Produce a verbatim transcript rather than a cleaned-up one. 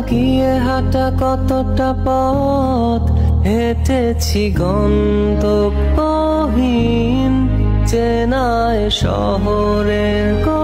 গিয়ে হাঁটা কতটা পথ হেঁটেছি গন্তব্যহীন চেনায় শহরের